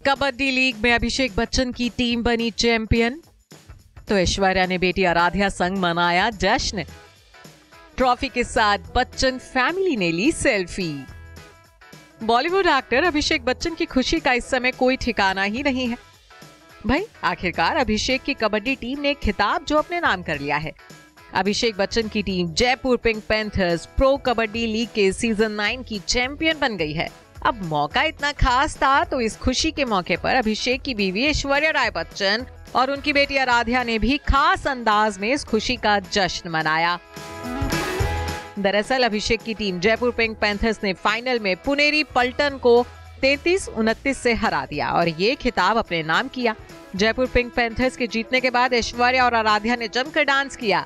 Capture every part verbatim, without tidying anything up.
Kabaddi league में अभिषेक बच्चन की team बनी चैंपियन, तो ऐश्वर्या ने बेटी आराध्या संग मनाया जश्न। ट्रॉफी के साथ बच्चन फैमिली ने ली selfie. Bollywood actor Abhishek Bachchan की खुशी का इस समय कोई ठिकाना ही नहीं है। भाई आखिरकार अभिषेक की कबड्डी टीम ने खिताब जो अपने नाम कर लिया है। अभिषेक बच्चन की team Jaipur Pink Panthers Pro Kabaddi League के सीजन नाइन की चैंपियन बन गई है। अब मौका इतना खास था तो इस खुशी के मौके पर अभिषेक की बीवी ऐश्वर्या राय बच्चन और उनकी बेटी आराध्या ने भी खास अंदाज में इस खुशी का जश्न मनाया। दरअसल अभिषेक की टीम जयपुर पिंक पैंथर्स ने फाइनल में पुनेरी पल्टन को तैंतीस उनतीस से हरा दिया और ये खिताब अपने नाम किया। जयपुर पिंक पैंथर्स के जीतने के बाद ऐश्वर्या और आराध्या ने जमकर डांस किया।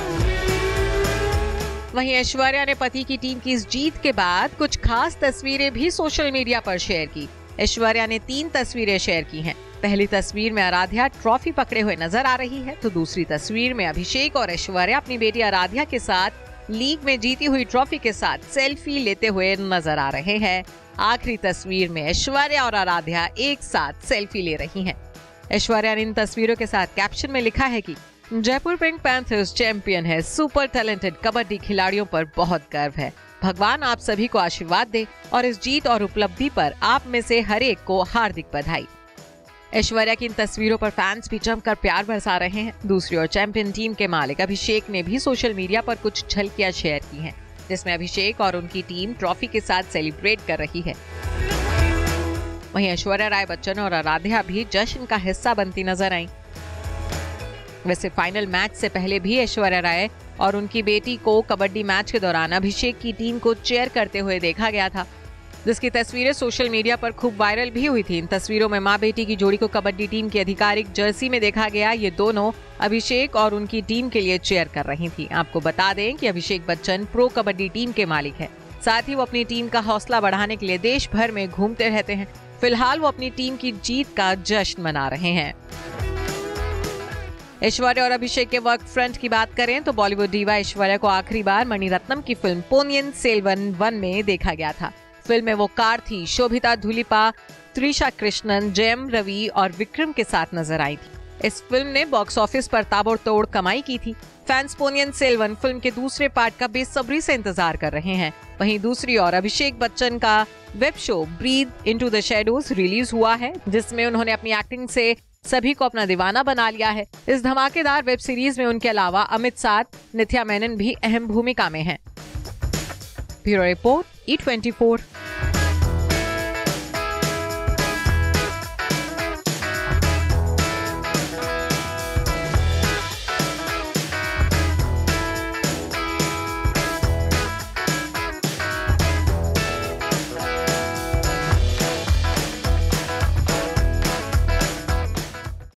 वहीं ऐश्वर्या ने पति की टीम की इस जीत के बाद कुछ खास तस्वीरें भी सोशल मीडिया पर शेयर की। ऐश्वर्या ने तीन तस्वीरें शेयर की हैं। पहली तस्वीर में आराध्या ट्रॉफी पकड़े हुए नजर आ रही है, तो दूसरी तस्वीर में अभिषेक और ऐश्वर्या अपनी बेटी आराध्या के साथ लीग में जीती हुई ट्रॉफी के साथ सेल्फी लेते हुए नजर आ रहे हैं। आखिरी तस्वीर में ऐश्वर्या और आराध्या एक साथ सेल्फी ले रही हैं। ऐश्वर्या ने इन तस्वीरों के साथ कैप्शन में लिखा है कि जयपुर पिंक पैंथर्स चैंपियन है, सुपर टैलेंटेड कबड्डी खिलाड़ियों पर बहुत गर्व है। भगवान आप सभी को आशीर्वाद दे और इस जीत और उपलब्धि पर आप में से हर एक को हार्दिक बधाई। ऐश्वर्या की इन तस्वीरों पर फैंस भी जमकर प्यार बरसा रहे हैं। दूसरी ओर चैंपियन टीम के मालिक अभिषेक ने भी सोशल मीडिया पर कुछ झलकियां शेयर की हैं, जिसमें अभिषेक और उनकी टीम ट्रॉफी के साथ सेलिब्रेट कर रही है। वहीं ऐश्वर्या राय बच्चन और आराध्या भी जश्न का हिस्सा बनती नजर आई। वैसे फाइनल मैच से पहले भी ऐश्वर्या राय और उनकी बेटी को कबड्डी मैच के दौरान अभिषेक की टीम को चीयर करते हुए देखा गया था, जिसकी तस्वीरें सोशल मीडिया पर खूब वायरल भी हुई थी। इन तस्वीरों में मां बेटी की जोड़ी को कबड्डी टीम की आधिकारिक जर्सी में देखा गया। ये दोनों अभिषेक और उनकी टीम के लिए चीयर कर रही थी। आपको बता दें कि अभिषेक बच्चन प्रो कबड्डी टीम के मालिक है, साथ ही वो अपनी टीम का हौसला बढ़ाने के लिए देश भर में घूमते रहते हैं। फिलहाल वो अपनी टीम की जीत का जश्न मना रहे हैं। ऐश्वर्या और अभिषेक के वर्क फ्रंट की बात करें तो बॉलीवुड डीवा ऐश्वर्या को आखिरी बार मणिरत्नम की फिल्म पोनियन सेल्वन वन में देखा गया था। फिल्म में वो कारथी, शोभिता धुलिपा, त्रिशा कृष्णन, जयम रवि और विक्रम के साथ नजर आई थी। इस फिल्म ने बॉक्स ऑफिस पर ताबड़तोड़ कमाई की थी। फैंस पोनियन सेल्वन फिल्म के दूसरे पार्ट का बेसब्री से इंतजार कर रहे हैं। वहीं दूसरी ओर अभिषेक बच्चन का web show Breathe Into the Shadows release हुआ है, जिसमें उन्होंने अपनी एक्टिंग से सभी को अपना दीवाना बना लिया है। इस धमाकेदार वेब सीरीज में उनके अलावा अमित साथ, नित्या मेनन भी अहम भूमिका में हैं। Bureau report E twenty four.